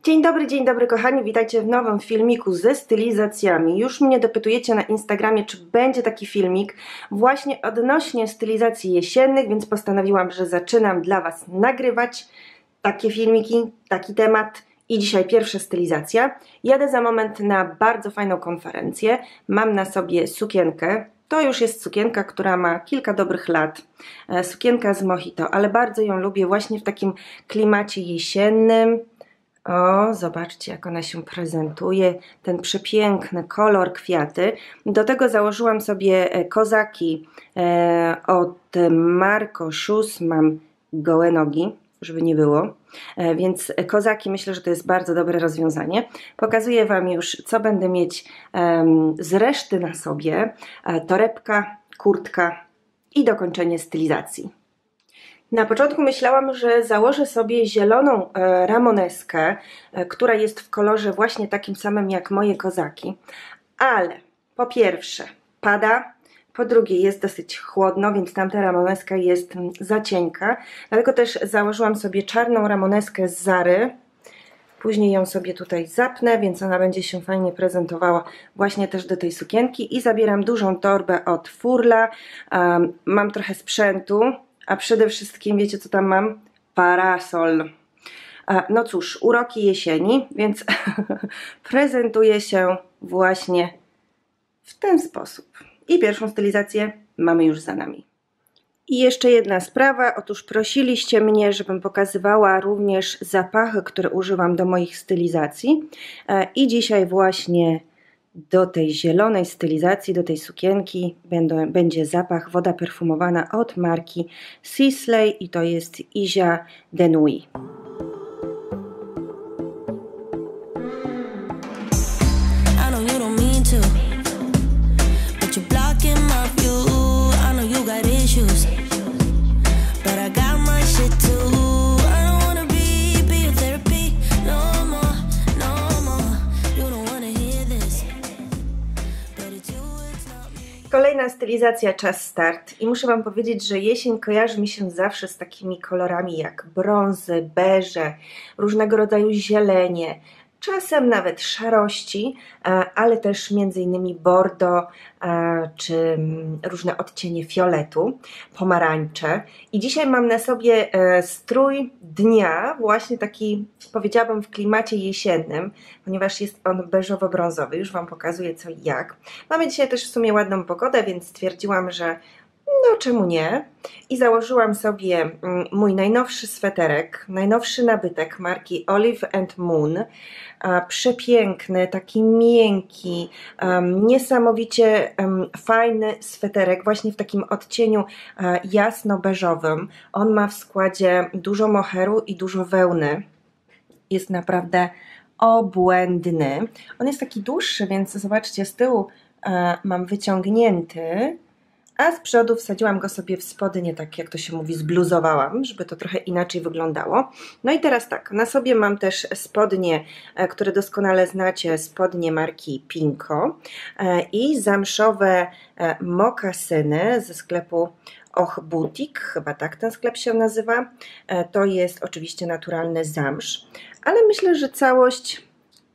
Dzień dobry kochani, witajcie w nowym filmiku ze stylizacjami. Już mnie dopytujecie na Instagramie, czy będzie taki filmik właśnie odnośnie stylizacji jesiennych, więc postanowiłam, że zaczynam dla Was nagrywać takie filmiki, taki temat. I dzisiaj pierwsza stylizacja. Jadę za moment na bardzo fajną konferencję. Mam na sobie sukienkę. To już jest sukienka, która ma kilka dobrych lat. Sukienka z Mojito, ale bardzo ją lubię właśnie w takim klimacie jesiennym. O, zobaczcie, jak ona się prezentuje, ten przepiękny kolor, kwiaty. Do tego założyłam sobie kozaki od Marco Shoes. Mam gołe nogi, żeby nie było, więc kozaki, myślę, że to jest bardzo dobre rozwiązanie. Pokazuję Wam już, co będę mieć z reszty na sobie. Torebka, kurtka i dokończenie stylizacji. Na początku myślałam, że założę sobie zieloną ramoneskę, która jest w kolorze właśnie takim samym jak moje kozaki, ale po pierwsze pada, po drugie jest dosyć chłodno, więc tamta ramoneska jest za cienka, dlatego też założyłam sobie czarną ramoneskę z Zary. Później ją sobie tutaj zapnę, więc ona będzie się fajnie prezentowała właśnie też do tej sukienki i zabieram dużą torbę od Furla. Mam trochę sprzętu. A przede wszystkim wiecie, co tam mam? Parasol. No cóż, uroki jesieni, więc prezentuje się właśnie w ten sposób. I pierwszą stylizację mamy już za nami. I jeszcze jedna sprawa, otóż prosiliście mnie, żebym pokazywała również zapachy, które używam do moich stylizacji. I dzisiaj właśnie do tej zielonej stylizacji, do tej sukienki będzie zapach woda perfumowana od marki Sisley i to jest Isia de Nuit. Kolejna stylizacja, czas start i muszę Wam powiedzieć, że jesień kojarzy mi się zawsze z takimi kolorami jak brązy, beże, różnego rodzaju zielenie, czasem nawet szarości, ale też m.in. bordo czy różne odcienie fioletu, pomarańcze. I dzisiaj mam na sobie strój dnia, właśnie taki, powiedziałabym, w klimacie jesiennym, ponieważ jest on beżowo-brązowy. Już Wam pokazuję co i jak. Mamy dzisiaj też w sumie ładną pogodę, więc stwierdziłam, że no czemu nie? I założyłam sobie mój najnowszy sweterek, najnowszy nabytek marki Olive & Moon. Przepiękny, taki miękki, niesamowicie fajny sweterek, właśnie w takim odcieniu jasno-beżowym. On ma w składzie dużo moheru i dużo wełny. Jest naprawdę obłędny. On jest taki dłuższy, więc zobaczcie, z tyłu mam wyciągnięty, a z przodu wsadziłam go sobie w spodnie, tak jak to się mówi, zbluzowałam, żeby to trochę inaczej wyglądało. No i teraz tak, na sobie mam też spodnie, które doskonale znacie, spodnie marki Pinko i zamszowe mokasyny ze sklepu Och Boutique, chyba tak ten sklep się nazywa. To jest oczywiście naturalny zamsz, ale myślę, że całość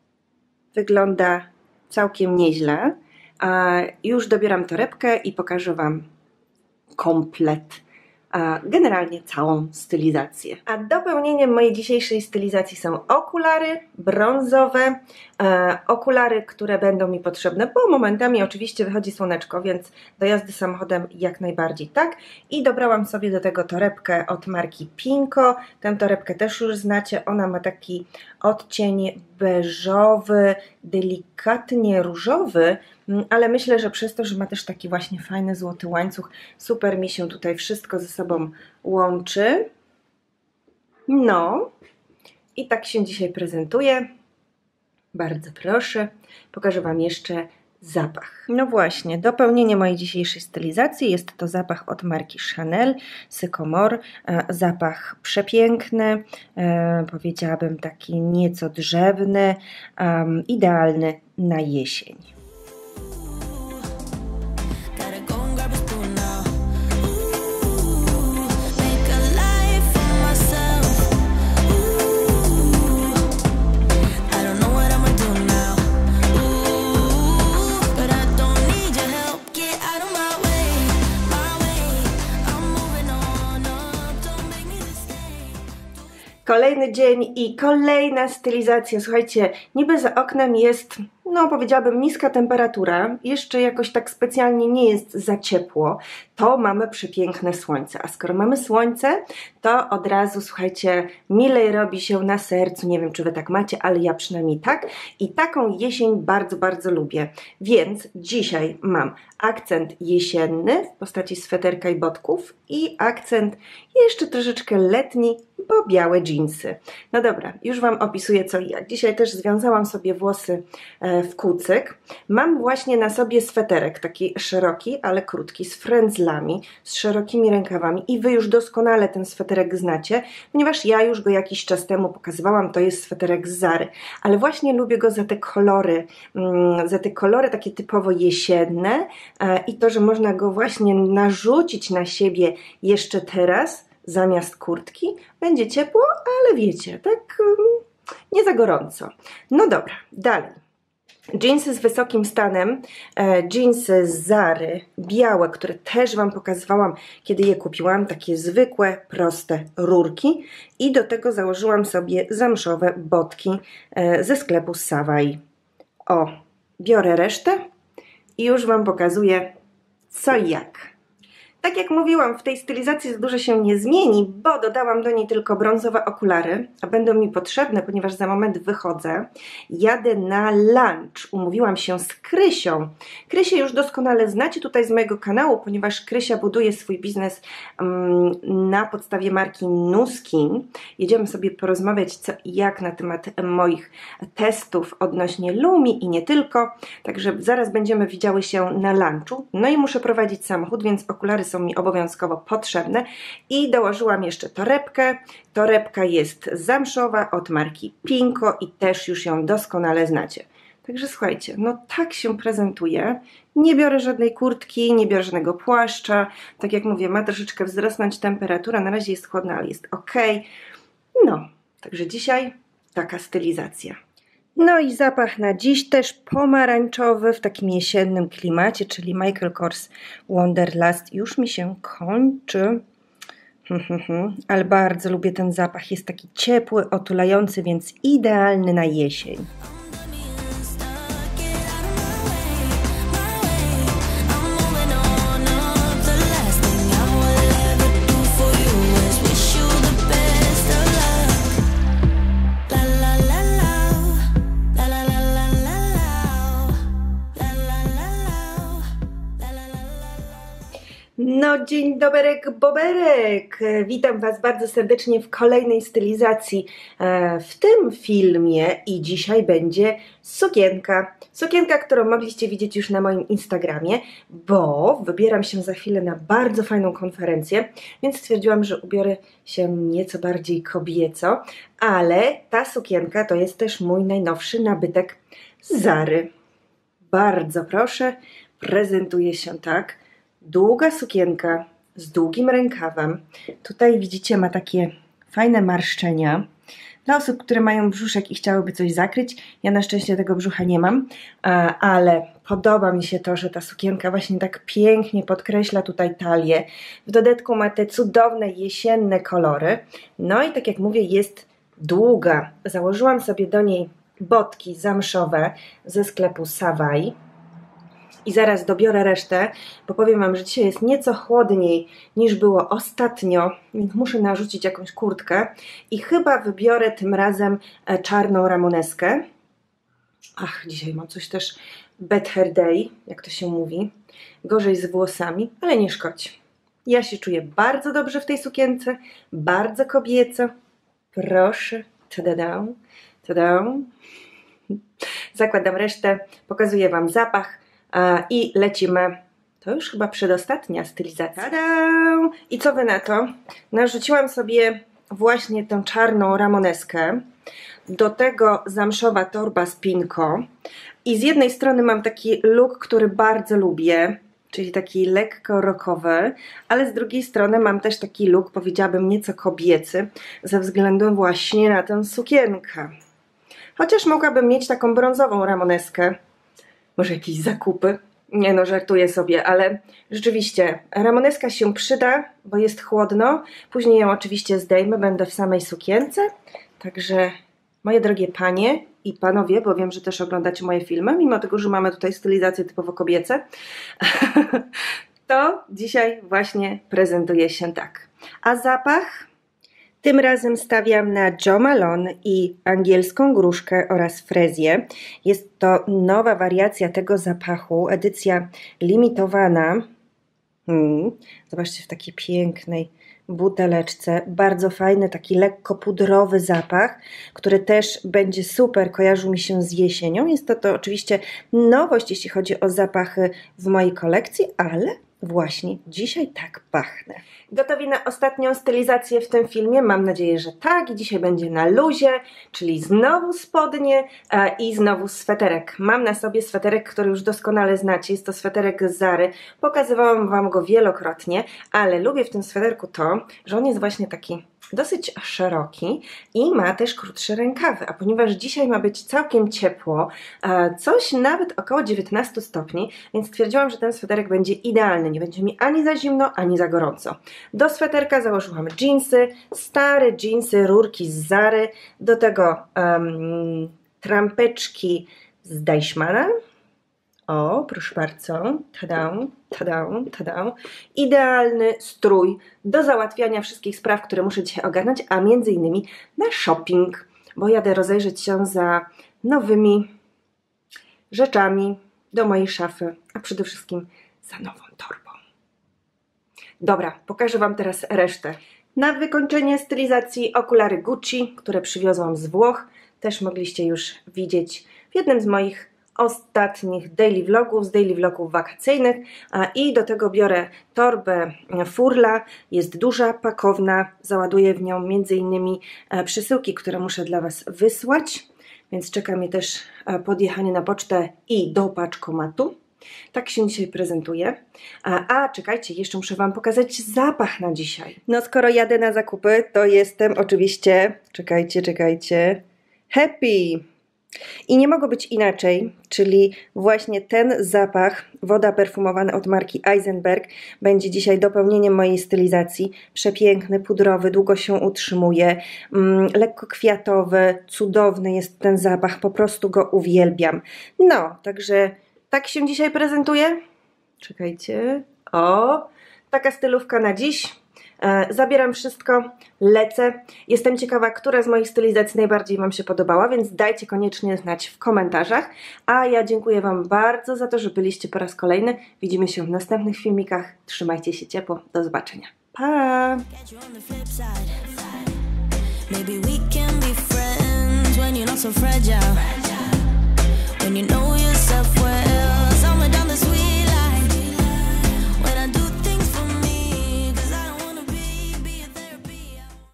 wygląda całkiem nieźle. Już dobieram torebkę i pokażę Wam komplet, generalnie całą stylizację. A dopełnieniem mojej dzisiejszej stylizacji są okulary brązowe, okulary, które będą mi potrzebne, bo momentami oczywiście wychodzi słoneczko, więc do jazdy samochodem jak najbardziej tak. I dobrałam sobie do tego torebkę od marki Pinko. Tę torebkę też już znacie, ona ma taki odcień beżowy, delikatnie różowy, ale myślę, że przez to, że ma też taki właśnie fajny złoty łańcuch, super mi się tutaj wszystko ze sobą łączy. No i tak się dzisiaj prezentuje. Bardzo proszę, pokażę Wam jeszcze zapach. No właśnie, dopełnienie mojej dzisiejszej stylizacji jest to zapach od marki Chanel, Sycomore. Zapach przepiękny, powiedziałabym taki nieco drzewny, idealny na jesień. Kolejny dzień i kolejna stylizacja. Słuchajcie, niby za oknem jest, no powiedziałabym, niska temperatura. Jeszcze jakoś tak specjalnie nie jest za ciepło. To mamy przepiękne słońce. A skoro mamy słońce, to od razu, słuchajcie, milej robi się na sercu. Nie wiem, czy wy tak macie, ale ja przynajmniej tak. I taką jesień bardzo, bardzo lubię. Więc dzisiaj mam akcent jesienny w postaci sweterka i botków i akcent jeszcze troszeczkę letni, bo białe dżinsy. No dobra, już wam opisuję co i jak. Dzisiaj też związałam sobie włosy w kucyk. Mam właśnie na sobie sweterek, taki szeroki, ale krótki, z frędzlami, z szerokimi rękawami i wy już doskonale ten sweterek znacie, ponieważ ja już go jakiś czas temu pokazywałam, to jest sweterek z Zary, ale właśnie lubię go za te kolory takie typowo jesienne i to, że można go właśnie narzucić na siebie jeszcze teraz, zamiast kurtki, będzie ciepło, ale wiecie, tak nie za gorąco. No dobra, dalej. Dżinsy z wysokim stanem, dżinsy z Zary, białe, które też wam pokazywałam, kiedy je kupiłam, takie zwykłe, proste rurki i do tego założyłam sobie zamszowe botki ze sklepu Savai. O, biorę resztę i już wam pokazuję co i jak. Tak jak mówiłam, w tej stylizacji za dużo się nie zmieni, bo dodałam do niej tylko brązowe okulary, a będą mi potrzebne, ponieważ za moment wychodzę. Jadę na lunch. Umówiłam się z Krysią. Krysię już doskonale znacie tutaj z mojego kanału, ponieważ Krysia buduje swój biznes na podstawie marki Nuskin. Jedziemy sobie porozmawiać co i jak na temat moich testów odnośnie Lumi i nie tylko. Także zaraz będziemy widziały się na lunchu. No i muszę prowadzić samochód, więc okulary są mi obowiązkowo potrzebne i dołożyłam jeszcze torebkę. Torebka jest zamszowa od marki Pinko i też już ją doskonale znacie. Także słuchajcie, no tak się prezentuje. Nie biorę żadnej kurtki, nie biorę żadnego płaszcza. Tak jak mówię, ma troszeczkę wzrosnąć temperatura. Na razie jest chłodna, ale jest ok. No, także dzisiaj taka stylizacja. No i zapach na dziś też pomarańczowy w takim jesiennym klimacie, czyli Michael Kors Wanderlust. Już mi się kończy, ale bardzo lubię ten zapach. Jest taki ciepły, otulający, więc idealny na jesień. No dzień doberek, boberek! Witam was bardzo serdecznie w kolejnej stylizacji w tym filmie i dzisiaj będzie sukienka. Sukienka, którą mogliście widzieć już na moim Instagramie, bo wybieram się za chwilę na bardzo fajną konferencję, więc stwierdziłam, że ubiorę się nieco bardziej kobieco, ale ta sukienka to jest też mój najnowszy nabytek z Zary. Bardzo proszę, prezentuje się tak. Długa sukienka z długim rękawem. Tutaj widzicie, ma takie fajne marszczenia. Dla osób, które mają brzuszek i chciałyby coś zakryć, ja na szczęście tego brzucha nie mam, ale podoba mi się to, że ta sukienka właśnie tak pięknie podkreśla tutaj talię. W dodatku ma te cudowne jesienne kolory. No i tak jak mówię, jest długa. Założyłam sobie do niej botki zamszowe ze sklepu Savai. I zaraz dobiorę resztę, bo powiem wam, że dzisiaj jest nieco chłodniej niż było ostatnio, więc muszę narzucić jakąś kurtkę i chyba wybiorę tym razem czarną ramoneskę. Ach, dzisiaj mam coś też bad hair day, jak to się mówi. Gorzej z włosami, ale nie szkodzi. Ja się czuję bardzo dobrze w tej sukience, bardzo kobieco. Proszę, tada, tada. Zakładam resztę, pokazuję wam zapach. I lecimy, to już chyba przedostatnia stylizacja. Tada! I co wy na to? Narzuciłam sobie właśnie tę czarną ramoneskę, do tego zamszowa torba z Pinko i z jednej strony mam taki look, który bardzo lubię, czyli taki lekko rockowy, ale z drugiej strony mam też taki look, powiedziałabym, nieco kobiecy, ze względu właśnie na tę sukienkę. Chociaż mogłabym mieć taką brązową ramoneskę, może jakieś zakupy. Nie no, żartuję sobie, ale rzeczywiście ramoneska się przyda, bo jest chłodno. Później ją oczywiście zdejmę, będę w samej sukience. Także moje drogie panie i panowie, bo wiem, że też oglądacie moje filmy, mimo tego, że mamy tutaj stylizację typowo kobiece, to dzisiaj właśnie prezentuje się tak. A zapach? Tym razem stawiam na Jo Malone i angielską gruszkę oraz frezję. Jest to nowa wariacja tego zapachu, edycja limitowana. Zobaczcie, w takiej pięknej buteleczce. Bardzo fajny, taki lekko pudrowy zapach, który też będzie super kojarzył mi się z jesienią. Jest to oczywiście nowość, jeśli chodzi o zapachy w mojej kolekcji, ale właśnie dzisiaj tak pachnę. Gotowi na ostatnią stylizację w tym filmie? Mam nadzieję, że tak. I dzisiaj będzie na luzie, czyli znowu spodnie i znowu sweterek. Mam na sobie sweterek, który już doskonale znacie. Jest to sweterek z Zary. Pokazywałam Wam go wielokrotnie, ale lubię w tym sweterku to, że on jest właśnie taki dosyć szeroki i ma też krótsze rękawy, a ponieważ dzisiaj ma być całkiem ciepło, coś nawet około 19 stopni, więc stwierdziłam, że ten sweterek będzie idealny, nie będzie mi ani za zimno, ani za gorąco. Do sweterka założyłam dżinsy, stare dżinsy, rurki z Zary, do tego trampeczki z Deichmanna. O, proszę bardzo, tada, tada, tada. Idealny strój do załatwiania wszystkich spraw, które muszę dzisiaj ogarnąć, a między innymi na shopping, bo jadę rozejrzeć się za nowymi rzeczami do mojej szafy, a przede wszystkim za nową torbą. Dobra, pokażę Wam teraz resztę. Na wykończenie stylizacji okulary Gucci, które przywiozłam z Włoch, też mogliście już widzieć w jednym z moich ostatnich daily vlogów wakacyjnych, i do tego biorę torbę Furla, jest duża, pakowna, załaduję w nią m.in. przesyłki, które muszę dla Was wysłać, więc czeka mnie też podjechanie na pocztę i do paczkomatu. Tak się dzisiaj prezentuje. A czekajcie, jeszcze muszę Wam pokazać zapach na dzisiaj. No skoro jadę na zakupy, to jestem oczywiście, czekajcie, happy! I nie mogło być inaczej, czyli właśnie ten zapach, woda perfumowana od marki Eisenberg, będzie dzisiaj dopełnieniem mojej stylizacji. Przepiękny, pudrowy, długo się utrzymuje, lekko kwiatowy, cudowny jest ten zapach, po prostu go uwielbiam. No, także tak się dzisiaj prezentuje. Czekajcie, o, taka stylówka na dziś. Zabieram wszystko, lecę. Jestem ciekawa, która z moich stylizacji najbardziej Wam się podobała, więc dajcie koniecznie znać w komentarzach. A ja dziękuję Wam bardzo za to, że byliście po raz kolejny. Widzimy się w następnych filmikach. Trzymajcie się ciepło. Do zobaczenia. Pa! Maybe we can be friends when you're not so fragile. When you know